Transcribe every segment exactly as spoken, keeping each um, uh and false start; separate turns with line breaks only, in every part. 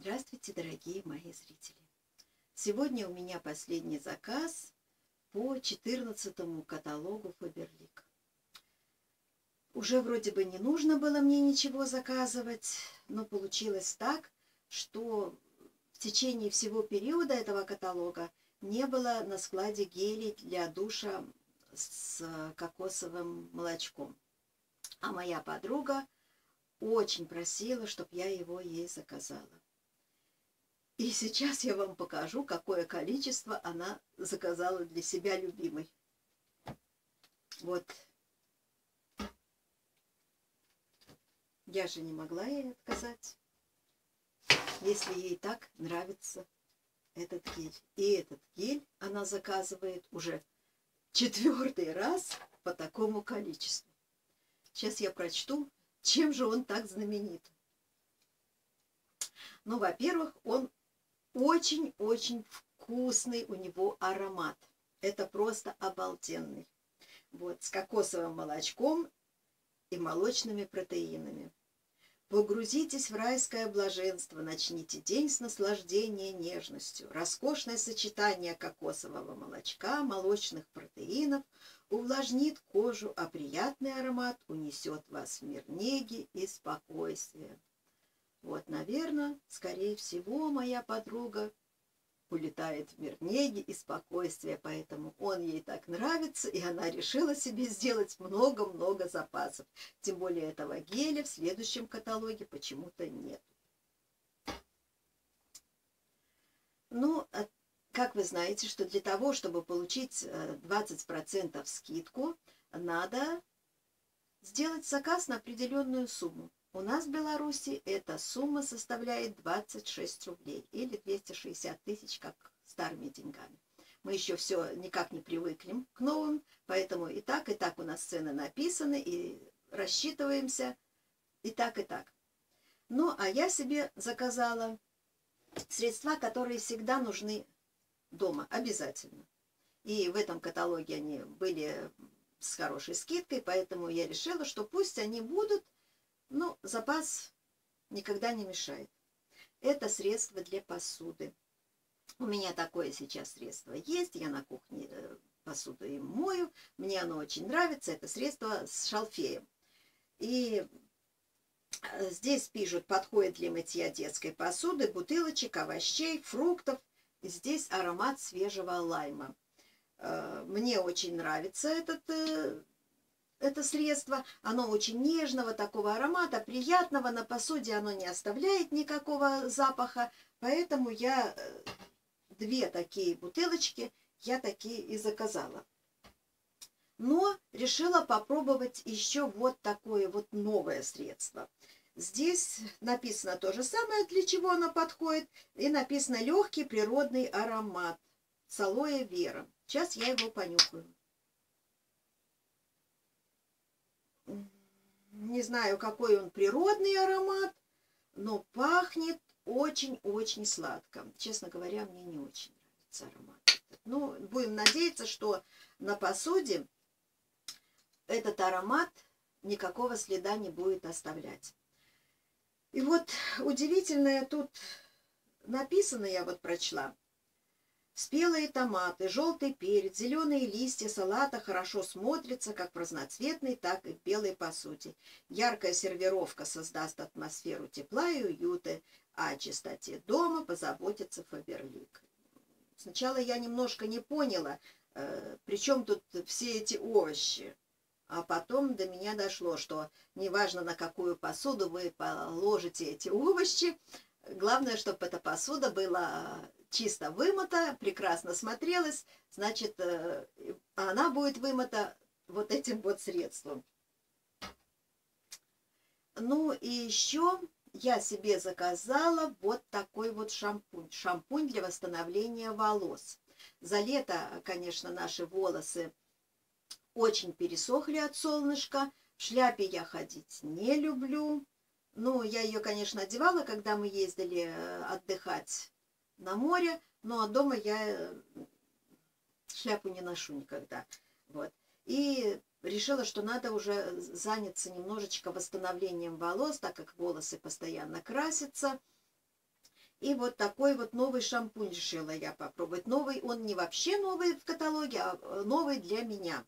Здравствуйте, дорогие мои зрители! Сегодня у меня последний заказ по четырнадцатому каталогу Фаберлик. Уже вроде бы не нужно было мне ничего заказывать, но получилось так, что в течение всего периода этого каталога не было на складе гелей для душа с кокосовым молочком. А моя подруга очень просила, чтобы я его ей заказала. И сейчас я вам покажу, какое количество она заказала для себя любимой. Вот. Я же не могла ей отказать, если ей так нравится этот гель. И этот гель она заказывает уже четвертый раз по такому количеству. Сейчас я прочту, чем же он так знаменит. Ну, во-первых, он очень-очень вкусный, у него аромат. Это просто обалденный. Вот, с кокосовым молочком и молочными протеинами. Погрузитесь в райское блаженство, начните день с наслаждения нежностью. Роскошное сочетание кокосового молочка, молочных протеинов увлажнит кожу, а приятный аромат унесет вас в мир неги и спокойствия. Вот, наверное, скорее всего, моя подруга улетает в мир неги и спокойствия, поэтому он ей так нравится, и она решила себе сделать много-много запасов. Тем более этого геля в следующем каталоге почему-то нет. Ну, как вы знаете, что для того, чтобы получить двадцать процентов скидку, надо сделать заказ на определенную сумму. У нас в Беларуси эта сумма составляет двадцать шесть рублей или двести шестьдесят тысяч, как старыми деньгами. Мы еще все никак не привыкнем к новым, поэтому и так, и так у нас цены написаны, и рассчитываемся и так, и так. Ну, а я себе заказала средства, которые всегда нужны дома, обязательно. И в этом каталоге они были с хорошей скидкой, поэтому я решила, что пусть они будут. Ну, запас никогда не мешает. Это средство для посуды. У меня такое сейчас средство есть. Я на кухне посуду им мою. Мне оно очень нравится. Это средство с шалфеем. И здесь пишут, подходит для мытья детской посуды, бутылочек, овощей, фруктов. И здесь аромат свежего лайма. Мне очень нравится этот Это средство, оно очень нежного такого аромата, приятного, на посуде оно не оставляет никакого запаха, поэтому я две такие бутылочки, я такие и заказала. Но решила попробовать еще вот такое вот новое средство. Здесь написано то же самое, для чего оно подходит, и написано легкий природный аромат с алоэ вера. Сейчас я его понюхаю. Не знаю, какой он природный аромат, но пахнет очень-очень сладко. Честно говоря, мне не очень нравится аромат. Ну, будем надеяться, что на посуде этот аромат никакого следа не будет оставлять. И вот удивительное тут написано, я вот прочла. Спелые томаты, желтый перец, зеленые листья салата хорошо смотрятся как в разноцветной, так и в белой посуде. Яркая сервировка создаст атмосферу тепла и уюта, а о чистоте дома позаботится Фаберлик. Сначала я немножко не поняла, э, при чем тут все эти овощи. А потом до меня дошло, что неважно, на какую посуду вы положите эти овощи, главное, чтобы эта посуда была чисто вымыта, прекрасно смотрелась, значит, она будет вымыта вот этим вот средством. Ну и еще я себе заказала вот такой вот шампунь. Шампунь для восстановления волос. За лето, конечно, наши волосы очень пересохли от солнышка. В шляпе я ходить не люблю. Ну, я ее, конечно, одевала, когда мы ездили отдыхать на море, но дома я шляпу не ношу никогда. Вот. И решила, что надо уже заняться немножечко восстановлением волос, так как волосы постоянно красятся. И вот такой вот новый шампунь решила я попробовать. Новый, он не вообще новый в каталоге, а новый для меня.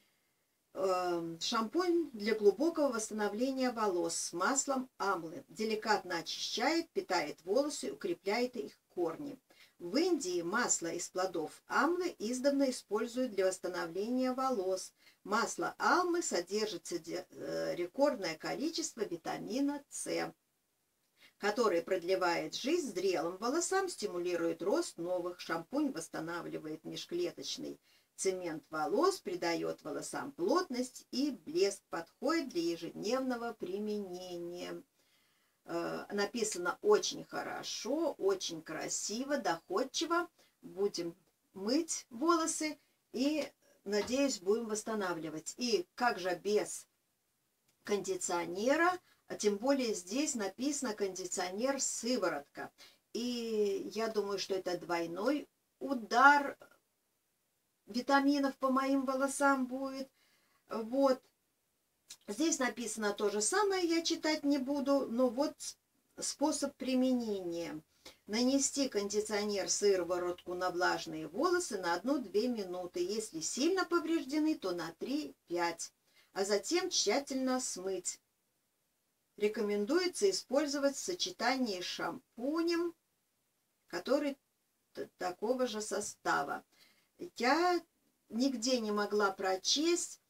Шампунь для глубокого восстановления волос с маслом амлы. Деликатно очищает, питает волосы, укрепляет их корни. В Индии масло из плодов амлы издавна используют для восстановления волос. Масло алмы содержит рекордное количество витамина С, который продлевает жизнь зрелым волосам, стимулирует рост новых. Шампунь восстанавливает межклеточный цемент волос, придает волосам плотность и блеск, подходит для ежедневного применения. Э, написано очень хорошо, очень красиво, доходчиво. Будем мыть волосы и, надеюсь, будем восстанавливать. И как же без кондиционера, а тем более здесь написано кондиционер сыворотка. И я думаю, что это двойной удар витаминов по моим волосам будет. Вот. Здесь написано то же самое, я читать не буду, но вот способ применения. Нанести кондиционер сыворотку на влажные волосы на одну-две минуты. Если сильно повреждены, то на три-пять. А затем тщательно смыть. Рекомендуется использовать в сочетании с шампунем, который такого же состава. Я нигде не могла прочесть,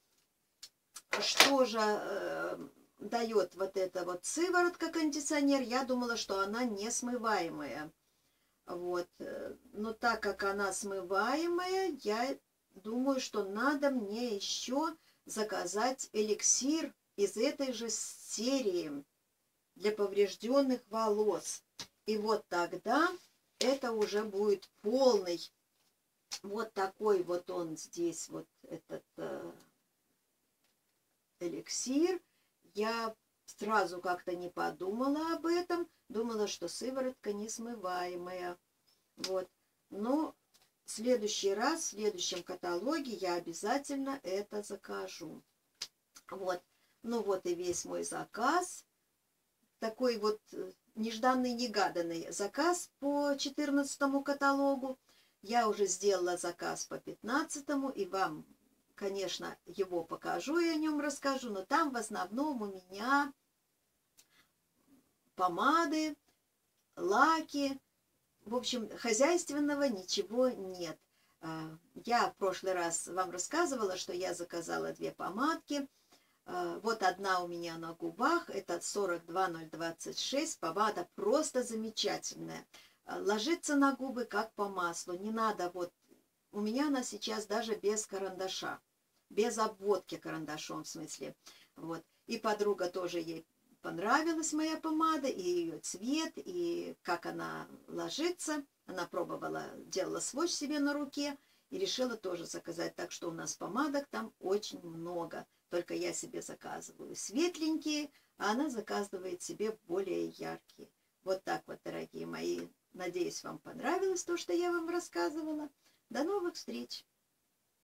что же э, дает вот эта вот сыворотка кондиционер. Я думала, что она не смываемая. Вот. Но так как она смываемая, я думаю, что надо мне еще заказать эликсир из этой же серии для поврежденных волос. И вот тогда это уже будет полный. Вот такой вот он здесь, вот этот э, эликсир. Я сразу как-то не подумала об этом. Думала, что сыворотка несмываемая. Вот. Но в следующий раз, в следующем каталоге я обязательно это закажу. Вот. Ну вот и весь мой заказ. Такой вот нежданный-негаданный заказ по четырнадцатому каталогу. Я уже сделала заказ по пятнадцатому, и вам, конечно, его покажу и о нем расскажу, но там в основном у меня помады, лаки, в общем, хозяйственного ничего нет. Я в прошлый раз вам рассказывала, что я заказала две помадки. Вот одна у меня на губах, это сорок два ноль двадцать шесть, помада просто замечательная. Ложится на губы как по маслу, не надо вот, у меня она сейчас даже без карандаша, без обводки карандашом в смысле, вот. И подруга тоже, ей понравилась моя помада, и ее цвет, и как она ложится, она пробовала, делала сводч себе на руке, и решила тоже заказать, так что у нас помадок там очень много, только я себе заказываю светленькие, а она заказывает себе более яркие. Вот так вот, дорогие мои. Надеюсь, вам понравилось то, что я вам рассказывала. До новых встреч!